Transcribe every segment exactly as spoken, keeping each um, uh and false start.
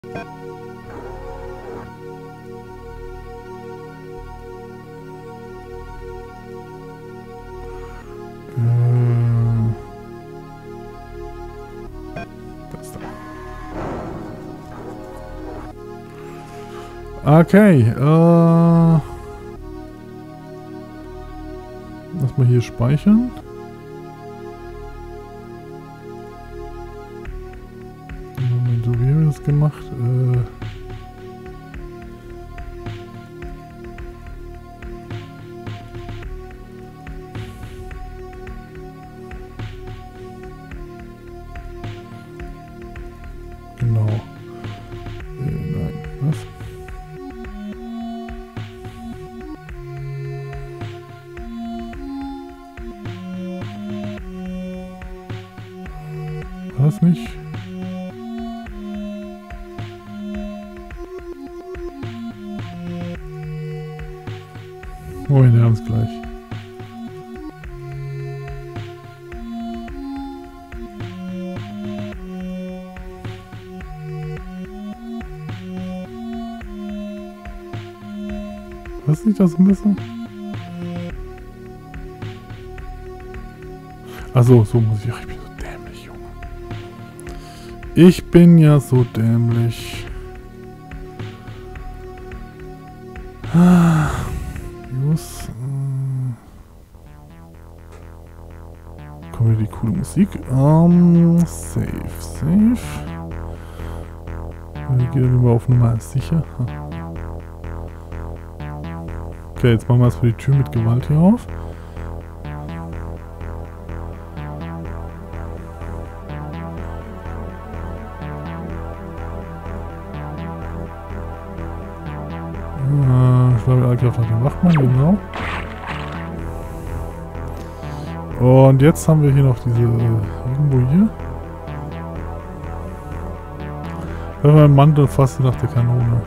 Okay, äh... lass mal hier speichern. Moment, so wie haben wir das gemacht? Äh... Genau. Äh, nein, was? Was nicht? Oh, wir haben es gleich. Was nicht das ein bisschen? Achso, so muss ich. Ach, ich bin so dämlich, Junge. Ich bin ja so dämlich. Just. Äh, kommt wieder die coole Musik. Um, safe, safe. Wir gehen dann über auf Nummer sicher. Okay, jetzt machen wir erstmal die Tür mit Gewalt hier auf. Äh, ich glaube, Allkraft hat den Wachmann, genau. Und jetzt haben wir hier noch diese, äh, irgendwo hier. Wenn man Mantel fasst nach der Kanone.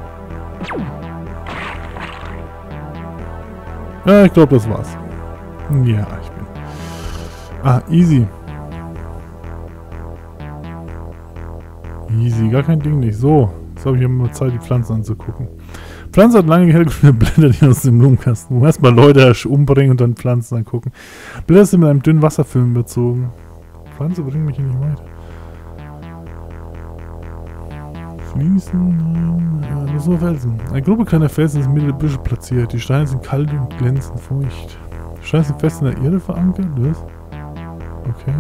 Ja, ich glaube, das war's. Ja, ich bin... Ah, easy. Easy, gar kein Ding nicht. So, jetzt habe ich immer Zeit, die Pflanzen anzugucken. Pflanze hat lange hellgrüne Blätter, die aus dem Blumenkasten. Erstmal Leute umbringen und dann Pflanzen angucken. Blätter sind mit einem dünnen Wasserfilm überzogen. Pflanze bringt mich hier nicht weiter. Fließen, ja, nur so Felsen. Eine Gruppe kleiner Felsen ist mitten der Büsche platziert. Die Steine sind kalt und glänzend feucht. Die Steine sind fest in der Erde verankert. Was? Okay.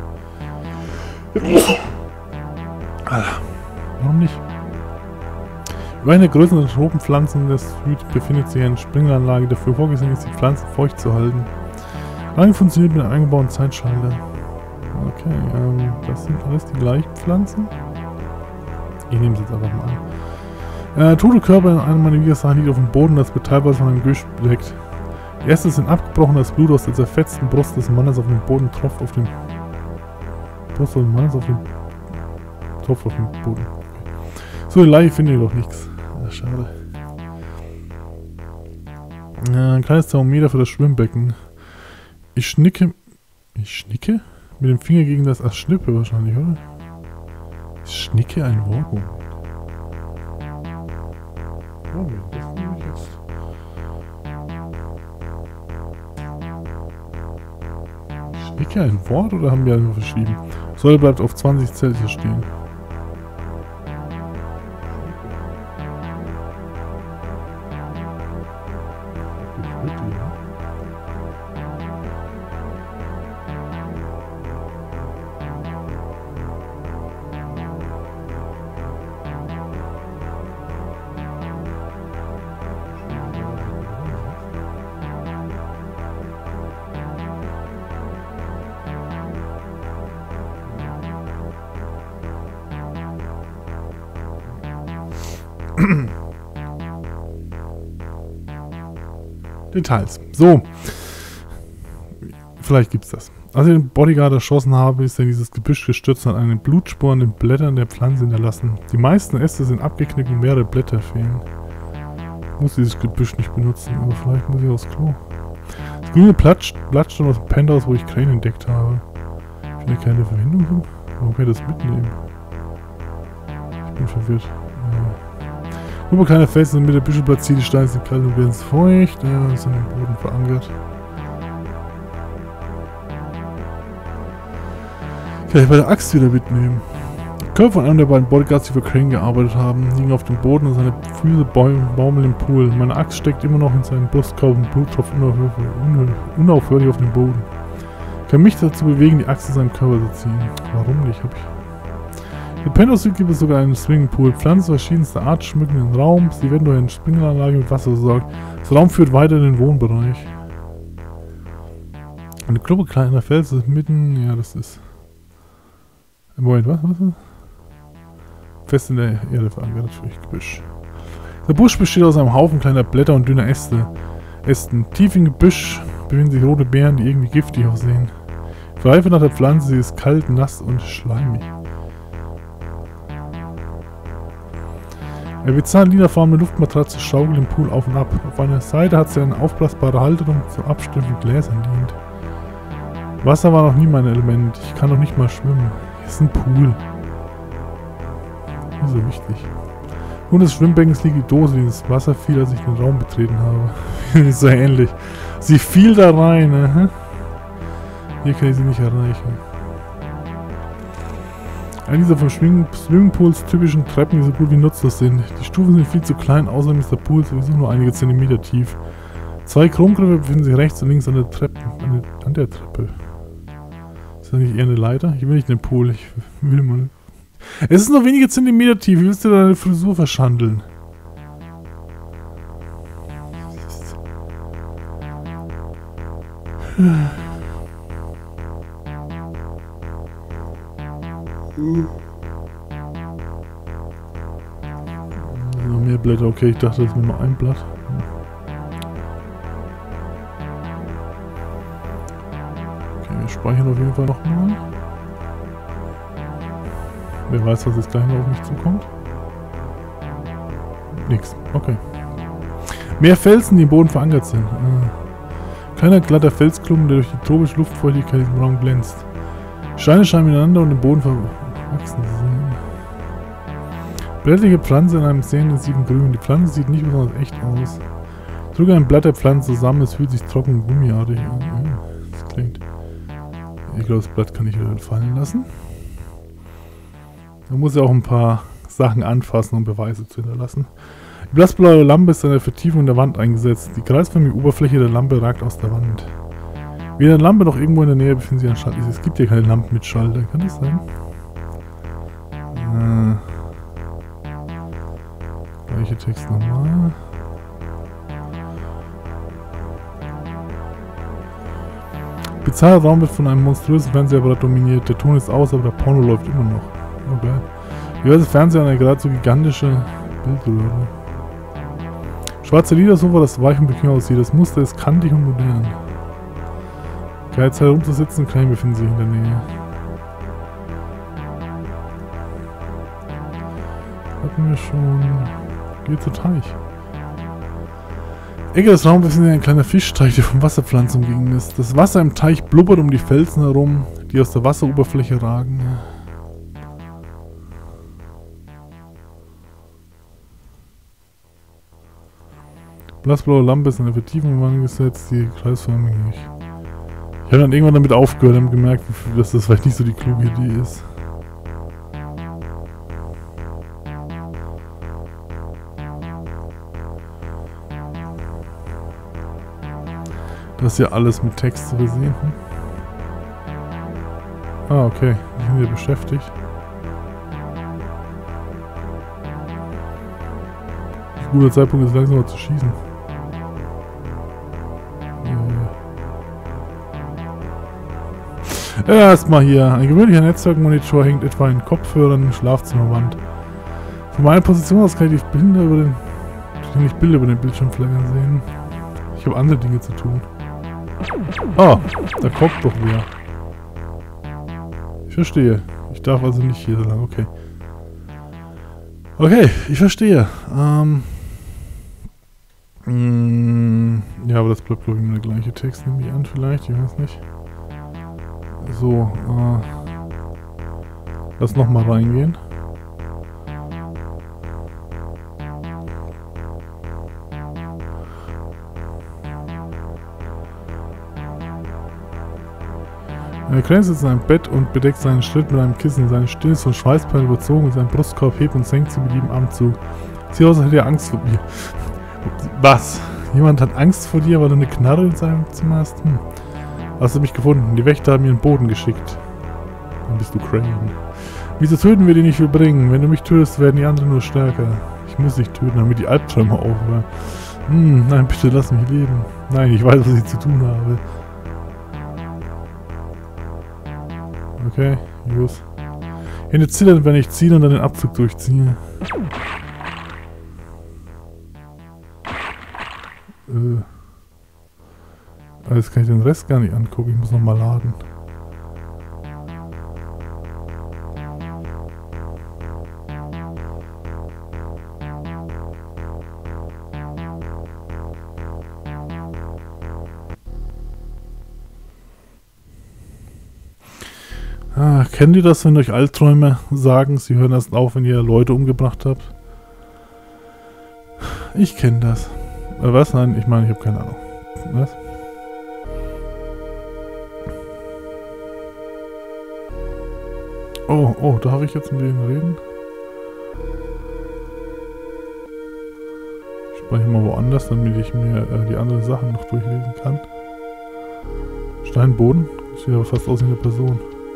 Warum nicht? Über eine der größeren Tropenpflanzen des Süd befindet sich eine Springelanlage, die dafür vorgesehen ist, die Pflanzen feucht zu halten. Lange funktioniert mit einem eingebauten Zeitschalter. Okay, ähm, das sind alles die gleichen Pflanzen. Ich nehme es jetzt einfach mal an. Äh, tote Körper in einem meiner Widersachen liegt auf dem Boden, das wird teilweise von einem Gebüsch bedeckt. Die Äste sind abgebrochen, das Blut aus der zerfetzten Brust des Mannes auf den Boden tropft auf den... Brust des Mannes auf den... Tropft auf den Boden. Okay. So, die Leiche finde ich doch nichts. Ja, schade. Äh, ein kleines Thermometer für das Schwimmbecken. Ich schnicke... Ich schnicke? Mit dem Finger gegen das... Ach, schnippe wahrscheinlich, oder? Schnicke ein Wort. Moment, das nehme ich jetzt. Schnicke ein Wort oder haben wir einfach verschrieben? Säule bleibt auf zwanzig Celsius stehen. Details. So. Vielleicht gibt's das. Als ich den Bodyguard erschossen habe, ist er in dieses Gebüsch gestürzt und eine Blutspur an den Blättern der Pflanze hinterlassen. Die meisten Äste sind abgeknickt und mehrere Blätter fehlen. Ich muss dieses Gebüsch nicht benutzen, aber vielleicht muss ich aufs Klo. Das grüne Blatt stand aus dem Penthouse, wo ich Krähen entdeckt habe. Ich finde keine Verbindung hin. Warum kann ich das mitnehmen? Ich bin verwirrt. Ja. Nur kleine Felsen in der Mitte, Büsche platziert, die Steine sind kalt und werden feucht. Ja, sind im Boden verankert. Kann ich bei der Axt wieder mitnehmen. Der Körper von einem der beiden Bodyguards, die für Crane gearbeitet haben, liegen auf dem Boden und seine Füße baumeln im Pool. Meine Axt steckt immer noch in seinem Brustkorb und Blut tropft unaufhörlich auf den Boden. Ich kann mich dazu bewegen, die Axt in seinem Körper zu ziehen. Warum nicht? Hab ich. In Penthouse gibt es sogar einen Swimmingpool. Pflanzen verschiedenster Art schmücken den Raum. Sie werden durch eine Sprinkleranlage mit Wasser versorgt. Das Raum führt weiter in den Wohnbereich. Eine Gruppe kleiner Felsen mitten. Ja, das ist. Moment, was? was? Fest in der Erde verankert, natürlich Gebüsch. Der Busch besteht aus einem Haufen kleiner Blätter und dünner Äste. Ästen. Tief im Gebüsch befinden sich rote Beeren, die irgendwie giftig aussehen. Ich greife nach der Pflanze, sie ist kalt, nass und schleimig. Eine bizarre lilafarbene Luftmatratze schaukelt im Pool auf und ab. Auf einer Seite hat sie eine aufblasbare Halterung zum Abstellen von Gläsern dient. Wasser war noch nie mein Element. Ich kann noch nicht mal schwimmen. Hier ist ein Pool. Nicht so wichtig. Und des Schwimmbeckens liegt die Dose, die ins Wasser fiel, als ich den Raum betreten habe. Ist so ähnlich. Sie fiel da rein, ne? Hier kann ich sie nicht erreichen. Eine dieser vom Swimmingpools typischen Treppen, die so gut wie nutzlos sind. Die Stufen sind viel zu klein, außerdem ist der Pool sowieso nur einige Zentimeter tief. Zwei Chromgriffe befinden sich rechts und links an der Treppe. An der, an der Treppe. Ist das nicht eher eine Leiter? Ich will nicht in den Pool, ich will mal... Es ist nur wenige Zentimeter tief, wie willst du deine Frisur verschandeln? Noch mehr Blätter, okay, ich dachte, das ist nur ein Blatt. Okay, wir speichern auf jeden Fall nochmal. Wer weiß, was jetzt gleich noch auf mich zukommt? Nix. Okay. Mehr Felsen, die im Boden verankert sind. Ah. Kleiner glatter Felsklumpen, der durch die tropische Luftfeuchtigkeit im Raum glänzt. Steine scheinen miteinander und im Boden verwachsen zu sein. Blättrige Pflanze in einem sehr intensiven Grün. Die Pflanze sieht nicht besonders echt aus. Ich drücke ein Blatt der Pflanze zusammen, es fühlt sich trocken und gummiartig an. Das klingt... Ich glaube, das Blatt kann ich wieder fallen lassen. Man muss ja auch ein paar Sachen anfassen, um Beweise zu hinterlassen. Die blassblaue Lampe ist an der Vertiefung der Wand eingesetzt. Die kreisförmige Oberfläche der Lampe ragt aus der Wand. Weder eine Lampe noch irgendwo in der Nähe befinden sich ein Schalter. Es gibt hier keine Lampen mit Schalter. Kann das sein? Äh. Gleiche Text nochmal. Bizarrer Raum wird von einem monströsen Fernsehapparat dominiert. Der Ton ist aus, aber der Porno läuft immer noch. Okay. Diverse Fernseher und eine geradezu gigantische Bildröhre. Schwarze Ledersofa, das weich und bequem aussieht. Das Muster ist kantig und modern. Keine Zeit rumzusitzen, Klein befinden sich in der Nähe. Hatten wir schon... Geht zu Teich. Ecke des Raums befindet sich ein kleiner Fischteich, der von Wasserpflanzen umgeben ist. Das Wasser im Teich blubbert um die Felsen herum, die aus der Wasseroberfläche ragen. Blassblaue Lampe ist in der Vertiefung angesetzt, die kreisförmig nicht. Ich habe dann irgendwann damit aufgehört und gemerkt, dass das vielleicht nicht so die kluge Idee ist. Das ist ja alles mit Text zu versehen. Hm? Ah, okay. Wir sind hier beschäftigt. Ein guter Zeitpunkt ist langsam mal zu schießen. Äh. Erstmal hier. Ein gewöhnlicher Netzwerkmonitor hängt etwa in Kopfhörern im Schlafzimmerwand. Von meiner Position aus kann ich Bilder über den, kann ich Bilder über den Bildschirm flackern sehen. Ich habe andere Dinge zu tun. Ah, da kommt doch wer. Ich verstehe. Ich darf also nicht hier so lang. Okay. Okay, ich verstehe. Ähm. Mh, ja, aber das bleibt, glaube ich, immer der gleiche Text, nehme ich an, vielleicht. Ich weiß nicht. So, äh. Lass nochmal reingehen. Er kränzt in seinem Bett und bedeckt seinen Schritt mit einem Kissen. Seine Stirn ist von Schweißperlen überzogen und sein Brustkorb hebt und senkt sie mit jedem Atemzug. Sieht aus, als hätte er Angst vor mir. Was? Jemand hat Angst vor dir, weil du eine Knarre in seinem Zimmer hast? Hm. Hast du mich gefunden? Die Wächter haben mir einen Boden geschickt. Dann bist du Crane. Wieso töten wir dich nicht verbringen? Wenn du mich tötest, werden die anderen nur stärker. Ich muss dich töten, damit die Albträume aufhören. Hm, nein, bitte lass mich leben. Nein, ich weiß, was ich zu tun habe. Okay, los. Hände zittern, wenn ich ziehe und dann den Abzug durchziehe. Äh. Aber jetzt kann ich den Rest gar nicht angucken. Ich muss nochmal laden. Ah, kennt ihr das, wenn euch Albträume sagen, sie hören erst auf, wenn ihr Leute umgebracht habt? Ich kenne das. Äh, was? Nein, ich meine, ich habe keine Ahnung. Was? Oh, oh, darf ich jetzt mit denen reden? Ich spreche mal woanders, damit ich mir äh, die anderen Sachen noch durchlesen kann. Steinboden? Das sieht aber fast aus wie eine Person.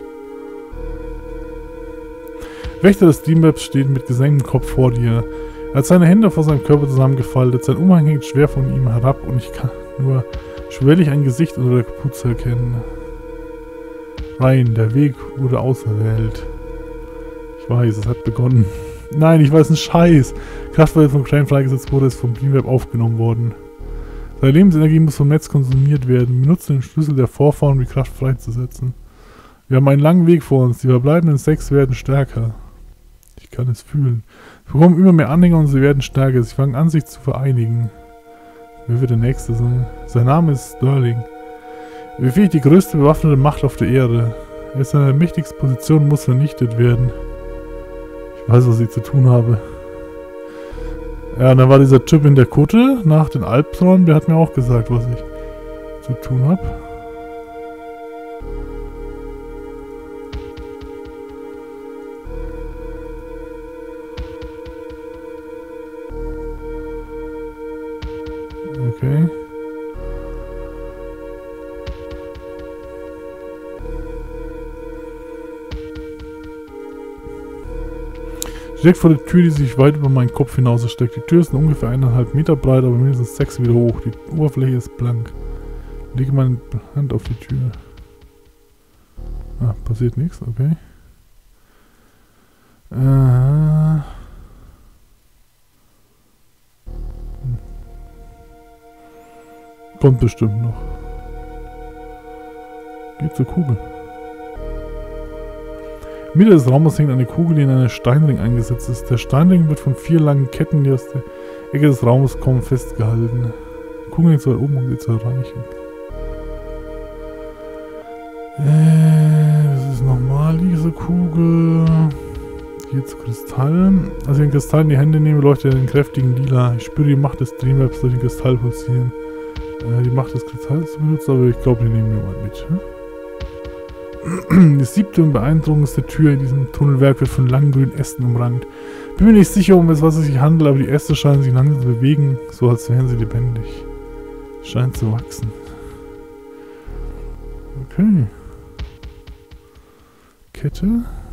Wächter des Dreamwebs steht mit gesenktem Kopf vor dir. Er hat seine Hände vor seinem Körper zusammengefaltet, sein Umhang hängt schwer von ihm herab und ich kann nur schwerlich ein Gesicht unter der Kapuze erkennen. Rein, der Weg wurde auserwählt. Ich weiß, es hat begonnen. Nein, ich weiß einen Scheiß. Kraft, weil es von Crane freigesetzt wurde, ist vom Dreamweb aufgenommen worden. Seine Lebensenergie muss vom Netz konsumiert werden. Benutze den Schlüssel der Vorfahren, um die Kraft freizusetzen. Wir haben einen langen Weg vor uns. Die verbleibenden sechs werden stärker. Ich kann es fühlen. Sie bekommen immer mehr Anhänger und sie werden stärker. Sie fangen an, sich zu vereinigen. Wer wird der Nächste sein? Sein Name ist Sterling. Er befähigt die größte bewaffnete Macht auf der Erde. Er ist in einer mächtigsten Position und muss vernichtet werden. Ich weiß, was ich zu tun habe. Ja, und dann war dieser Typ in der Kutte nach den Albträumen, der hat mir auch gesagt, was ich zu tun habe. Okay. Direkt vor der Tür, die sich weit über meinen Kopf hinaus erstreckt. Die Tür ist ungefähr eineinhalb Meter breit, aber mindestens sechs Meter hoch. Die Oberfläche ist blank. Ich lege meine Hand auf die Tür. Ah, passiert nichts, okay. Äh. Hm. Kommt bestimmt noch. Geht zur Kugel. In der Mitte des Raumes hängt eine Kugel, die in einen Steinring eingesetzt ist. Der Steinring wird von vier langen Ketten, die aus der Ecke des Raumes kommen, festgehalten. Die Kugel hängt so weit oben, um sie zu erreichen. Äh, das ist nochmal diese Kugel. Hier zu Kristallen. Als ich den Kristall in die Hände nehme, leuchtet er den kräftigen Lila. Ich spüre die Macht des Dreamwebs durch den Kristall pulsieren. Äh, die Macht des Kristalls zu benutzen, aber ich glaube, die nehmen wir mal mit. Hm? Die siebte und beeindruckendste Tür in diesem Tunnelwerk wird von langen grünen Ästen umrankt. Bin mir nicht sicher, um was es sich handelt, aber die Äste scheinen sich langsam zu bewegen, so als wären sie lebendig. Scheint zu wachsen. Okay. Kette.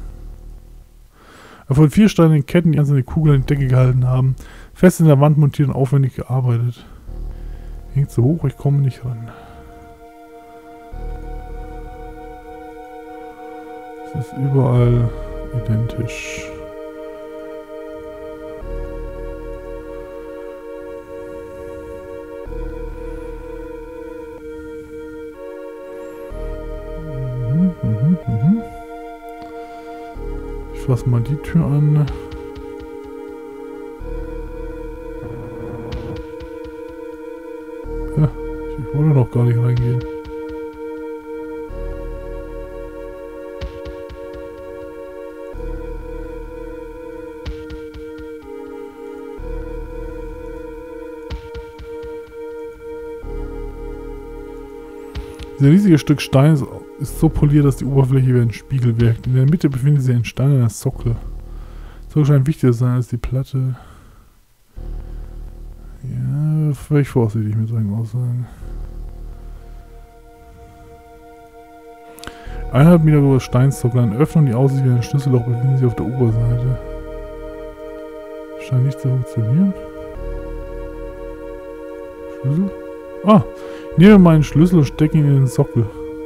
Von vier steinernen Ketten, die einzelne Kugeln in die Decke gehalten haben. Fest in der Wand montiert und aufwendig gearbeitet. Hängt so hoch, ich komme nicht ran. Es ist überall identisch. Mhm, mhm, mhm. Ich fasse mal die Tür an. Ja, ich wollte noch gar nicht reingehen. Ein riesiges Stück Stein ist so poliert, dass die Oberfläche wie ein Spiegel wirkt. In der Mitte befindet sich ein steinerner Sockel. Sockel scheint wichtiger zu sein als die Platte. Ja, völlig vorsichtig mit solchen Aussagen. Eineinhalb Meter großer Steinsockel, eine Öffnung, die aussieht wie ein Schlüsselloch, befindet sich auf der Oberseite. Scheint nicht zu funktionieren. Schlüssel? Ah! Ich nehme meinen Schlüssel und stecke ihn in den Sockel.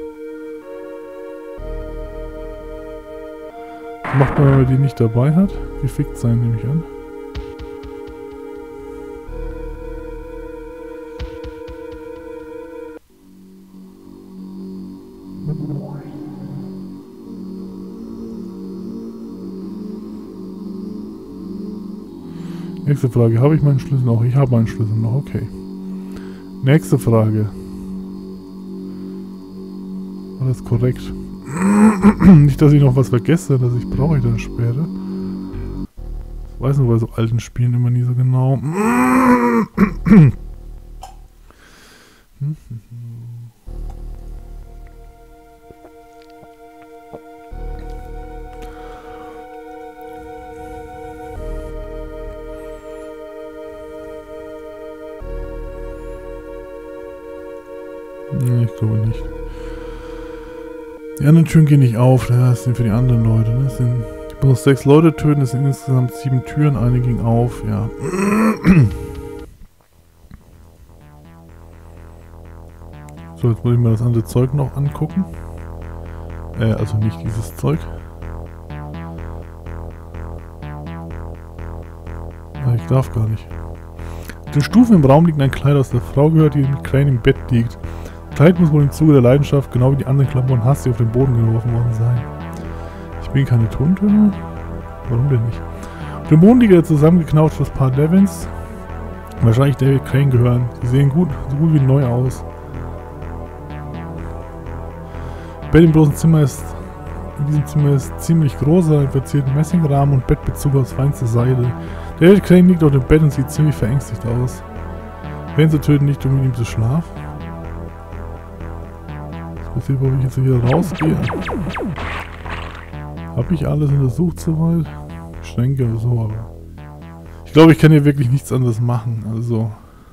Das macht man, wenn man die nicht dabei hat. Gefickt sein, nehme ich an. Nächste Frage. Habe ich meinen Schlüssel noch? Ich habe meinen Schlüssel noch. Okay. Nächste Frage. War das korrekt? Nicht, dass ich noch was vergesse, das ich brauche ich dann später. Ich weiß nur bei so alten Spielen immer nie so genau. Nee, ich glaube nicht. Die anderen Türen gehen nicht auf, das sind für die anderen Leute. Ne? Das sind, ich muss noch sechs Leute töten, das sind insgesamt sieben Türen, eine ging auf, ja. So, jetzt muss ich mir das andere Zeug noch angucken. Äh, also nicht dieses Zeug. Ah, ich darf gar nicht. Auf den Stufen im Raum liegt ein Kleid, das der Frau gehört, die mit Kleid im Bett liegt. Das Kleid muss wohl im Zuge der Leidenschaft, genau wie die anderen Klamotten, hastig auf den Boden geworfen worden sein. Ich bin keine Tontöne? Warum denn nicht? Auf dem Boden liegt ein zusammengeknautsches Paar Devins. Wahrscheinlich David Crane gehören. Die sehen gut, so gut wie neu aus. Das Bett im bloßen Zimmer ist, in diesem Zimmer ist ziemlich groß, ein verzierten Messingrahmen und Bettbezug aus feinster Seide. David Crane liegt auf dem Bett und sieht ziemlich verängstigt aus. Wen zu töten, nicht um mit ihm zu schlafen. Was passiert, ob ich jetzt wieder rausgehe? Habe ich alles untersucht soweit? Schränke oder so, aber... Ich glaube, ich kann hier wirklich nichts anderes machen, also...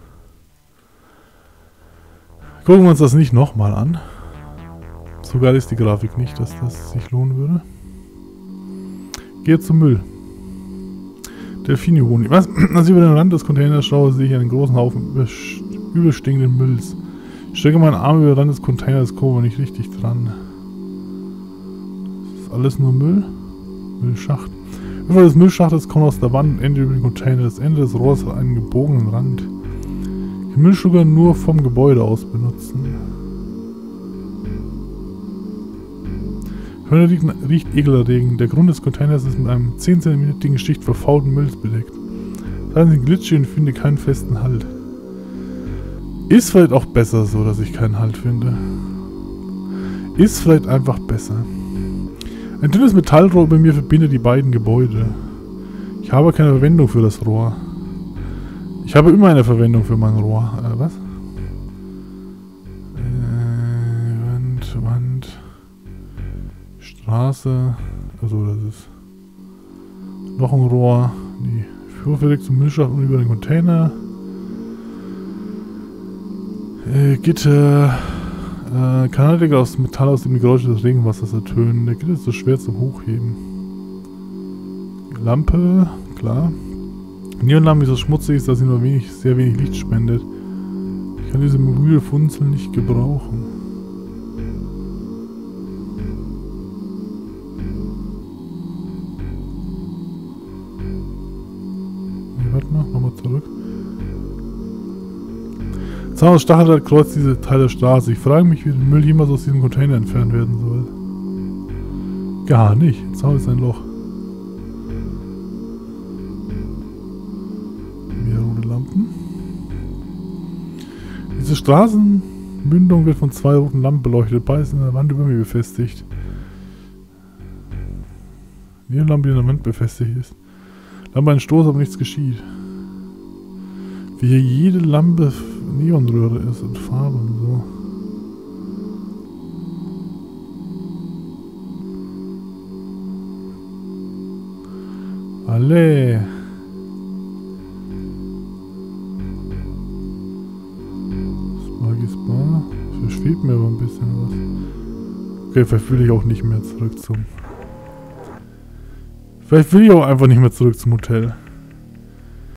Gucken wir uns das nicht nochmal an. So geil ist die Grafik nicht, dass das sich lohnen würde. Gehe zum Müll. Delfini-Honig. Was? Als ich über den Rand des Containers schaue, sehe ich einen großen Haufen übelstinkenden Mülls. Ich strecke meinen Arm über den Rand des Containers, komme aber nicht richtig dran. Das ist alles nur Müll? Müllschacht. Über des Müllschachtes kommt aus der Wand und endet über den Container. Das Ende des Rohrs hat einen gebogenen Rand. Ich kann Müllschlucker nur vom Gebäude aus benutzen. Hörner riecht, riecht ekelerregend. Der Grund des Containers ist mit einem zehn Zentimeter dicken Schicht verfaulten Mülls bedeckt. Das sind glitschig und finde keinen festen Halt. Ist vielleicht auch besser so, dass ich keinen Halt finde. Ist vielleicht einfach besser. Ein dünnes Metallrohr über mir verbindet die beiden Gebäude. Ich habe keine Verwendung für das Rohr. Ich habe immer eine Verwendung für mein Rohr. Äh, was? Äh, Wand, Wand... Straße, also das ist noch ein Rohr, die Führung zum Müllschacht und über den Container, äh, Gitter, äh, Kanaldeckel aus Metall, aus dem die Geräusche des Regenwassers ertönen. Der Gitter ist so schwer zum Hochheben. Lampe, klar. Neonlampe ist so schmutzig, ist, dass sie nur wenig, sehr wenig Licht spendet. Ich kann diese mobile Funzel nicht gebrauchen. Nochmal zurück. Zaun aus Stacheldraht kreuzt diese Teil der Straße. Ich frage mich, wie der Müll jemals aus diesem Container entfernt werden soll. Gar nicht. Zaun ist ein Loch. Mehr rote Lampen. Diese Straßenmündung wird von zwei roten Lampen beleuchtet. Beides in der Wand über mir befestigt. Die Lampe, die in der Wand befestigt ist. Lampe ein Stoß, aber nichts geschieht. Wie hier jede Lampe Neonröhre ist und Farbe und so. Alle. Spargisbar. Verschwebt mir aber ein bisschen was. Okay, vielleicht will ich auch nicht mehr zurück zum... Vielleicht will ich auch einfach nicht mehr zurück zum Hotel.